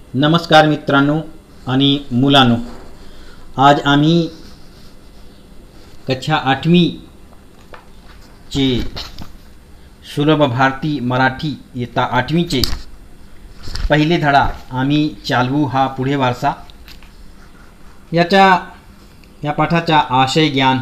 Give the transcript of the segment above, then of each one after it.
नमस्कार मित्रांनो आणि मुलांनो, आज आम्ही कक्षा 8वी चे सुलभ भारती मराठी इयत्ता 8वी चे पहिले धडा आम्ही चालवू हा पुढे वारसा या पाठाचा आशय ज्ञान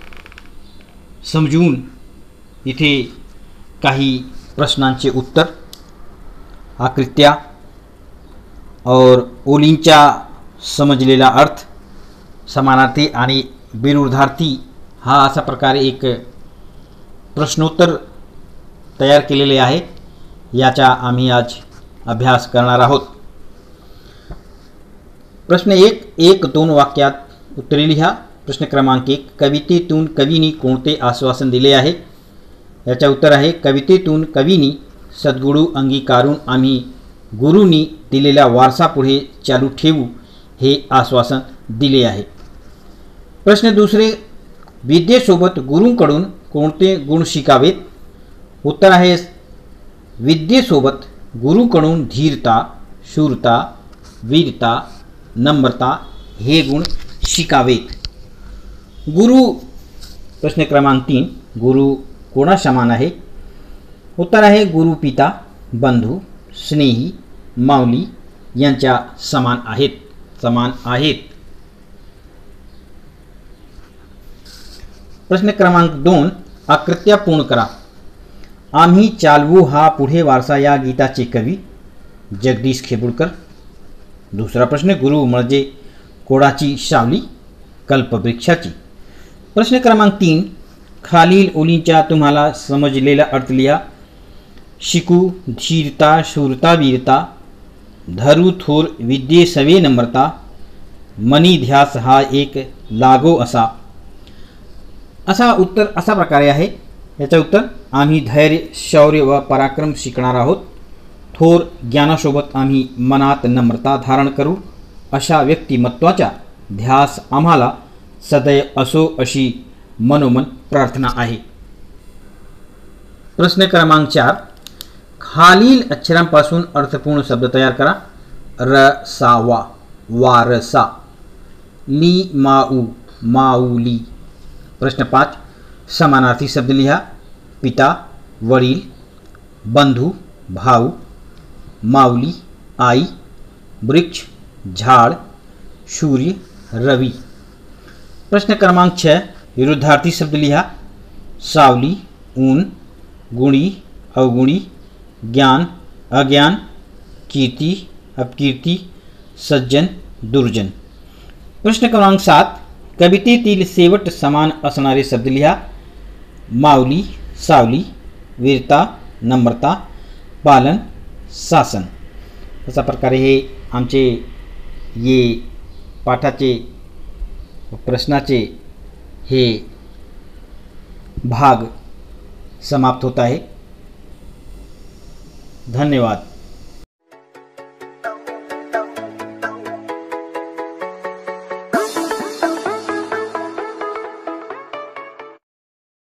समजून इथे काही प्रश्नांचे उत्तर, आकृत्या और ओलींचा समजलेला अर्थ, समानार्थी आणि विरुद्धार्थी हा अशा प्रकारे एक प्रश्नोत्तर तयार केलेले आहे। याचा आम्ही आज अभ्यास करणार आहोत। प्रश्न 1 2 वाक्यात उत्तरे लिहा। प्रश्न क्रमांक 1, कवितेतून कवीनी कोणते आश्वासन दिले आहे? याचे उत्तर आहे, कवितेतून कवीनी सद्गुरू अंगीकारून आम्ही गुरुनी दिलेल्या वारसा पुढे चालू ठेवू हे आश्वासन दिले आहे। प्रश्न 2, विद्येसोबत गुरूंकडून कोणते गुण शिकावेत? उत्तर आहे, विद्येसोबत गुरुकडून धीरता, शूरता, वीरता, नम्रता हे गुण शिकावेत। गुरु प्रश्न क्रमांक 3, गुरु कोणा समान आहे? उत्तर आहे, गुरु पिता, बंधू, स्नेही, माऊली यांच्या समान आहेत। प्रश्न क्रमांक 2, आकृत्या पूर्ण करा। आम्ही चालवू हा पुढे वारसा या गीताचे कवी जगदीश खेबुडकर। दुसरा प्रश्न, गुरु म्हणजे कोणाची सावली? कल्पवृक्षाची। प्रश्न क्रमांक 3, खालील ओलींचा तुम्हाला समजलेला अर्थ लिहा। शिकू धीरता, शूरता, वीरता, धरू थोर विद्ये सवे नम्रता, मनी ध्यास हा एक लागो असा उत्तर अशा प्रकारे आहे। याचे उत्तर, आम्ही धैर्य, शौर्य व पराक्रम शिकणार आहोत। थोर ज्ञानासोबत आम्ही मनात नम्रता धारण करू अशा व्यक्तिमत्वाचा ध्यास आम्हाला सदैव असो अशी मनोमन प्रार्थना आहे। प्रश्न क्रमांक 4, खालील अक्षरांपासून अर्थपूर्ण शब्द तयार करा। रसावा, वारसा, ली माऊ, माऊली। प्रश्न 5, समानार्थी शब्द लिहा। पिता, वडील, बंधू, भाऊ, माऊली, आई, वृक्ष, झाड, सूर्य, रवि। प्रश्न क्रमांक 6, विरुद्धार्थी शब्द लिहा। सावली, ऊन, गुणी, अवगुणी, ज्ञान, अज्ञान, कीर्ती, अपकीर्ती, सज्जन, दुर्जन। प्रश्न क्रमांक 7, कवितेतील शेवट समान असणारे शब्द लिहा। माऊली, सावली, वीरता, नम्रता, पालन, शासन। अशा प्रकारे हे आमचे ये पाठाचे प्रश्नाचे हे भाग समाप्त होता है। धन्यवाद।